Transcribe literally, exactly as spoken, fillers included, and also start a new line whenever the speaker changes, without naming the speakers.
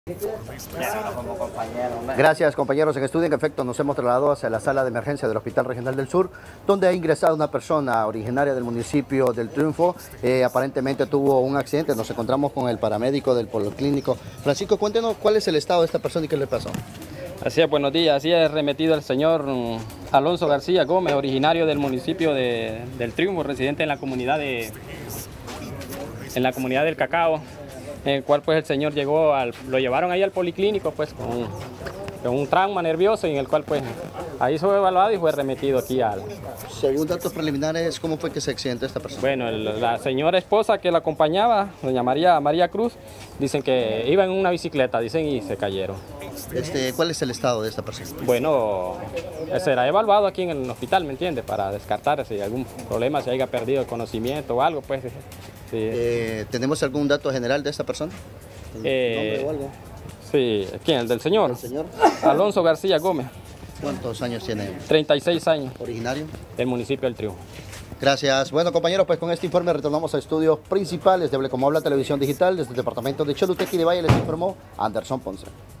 Gracias, compañeros en estudio. En efecto, nos hemos trasladado hacia la sala de emergencia del Hospital Regional del Sur, donde ha ingresado una persona originaria del municipio del Triunfo. Eh, aparentemente tuvo un accidente. Nos encontramos con el paramédico del Policlínico. Francisco, cuéntenos cuál es el estado de esta persona y qué le pasó.
Así es, buenos días. Así es remetido el señor Alonso García Gómez, originario del municipio de, del Triunfo, residente en la comunidad de en la comunidad del Cacao, en el cual pues el señor llegó, al, lo llevaron ahí al policlínico pues con, con un trauma nervioso, y en el cual pues ahí fue evaluado y fue remitido aquí al...
Según datos preliminares, ¿cómo fue que se accidentó esta persona?
Bueno, el, la señora esposa que la acompañaba, doña María, María Cruz, dicen que iba en una bicicleta, dicen, y se cayeron.
Este, ¿Cuál es el estado de esta persona?
Bueno, será evaluado aquí en el hospital, ¿me entiende? Para descartar si algún problema, si haya perdido el conocimiento o algo, pues. Sí.
Eh, ¿Tenemos algún dato general de esta persona?
Eh,
¿Nombre o algo?
Sí, ¿quién? ¿El del señor?
¿El señor?
Alonso García Gómez.
¿Cuántos años tiene?
treinta y seis años.
¿Originario?
Del municipio del Triunfo.
Gracias. Bueno, compañeros, pues con este informe retornamos a estudios principales de Como Habla Televisión Digital. Desde el departamento de Choluteca y de Valle les informó Anderson Ponce.